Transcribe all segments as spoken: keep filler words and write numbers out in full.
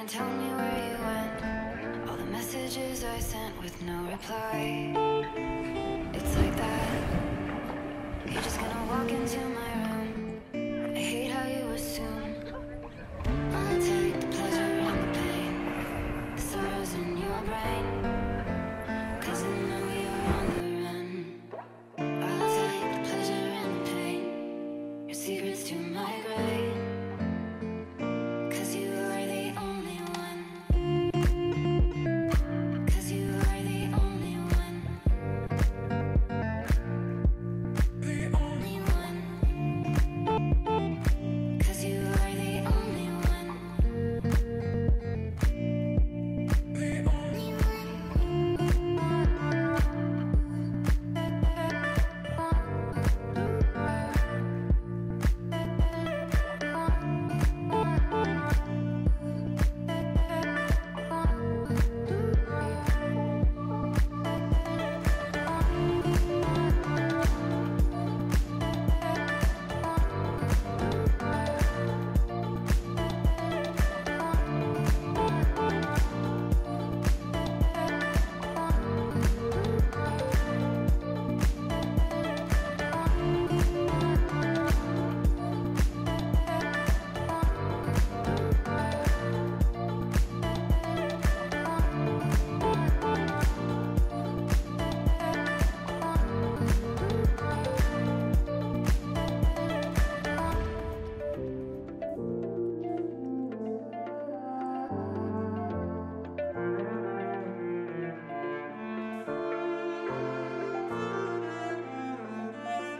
tell me where you went. All the messages I sent with no reply. It's like that. You're just gonna walk into my room. I hate how you assume I'll take the pleasure and the pain, the sorrows in your brain, 'cause I know you're on the run. I'll take the pleasure and the pain, your secrets to my grave, 'cause you are the only one. 'Cause you are the only one. The only one. 'Cause you are the only one. The only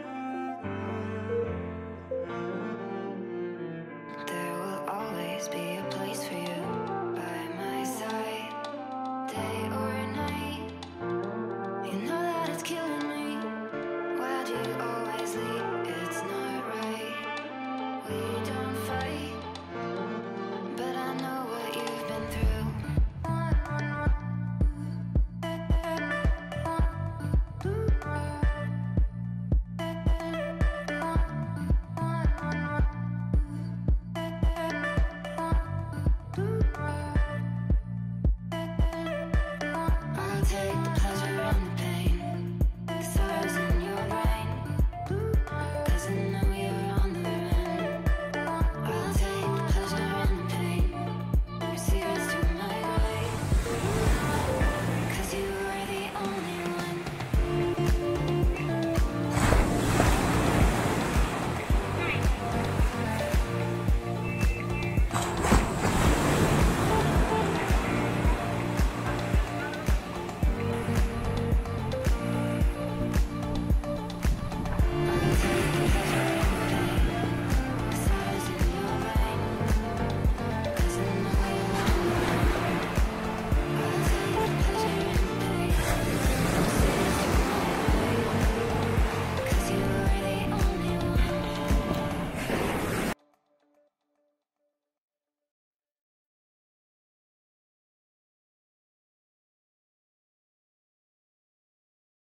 There will always be